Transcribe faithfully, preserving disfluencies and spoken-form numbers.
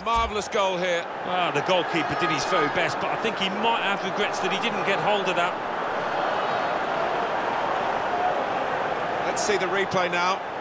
Marvellous goal here. Ah, the goalkeeper did his very best, but I think he might have regrets that he didn't get hold of that. Let's see the replay now.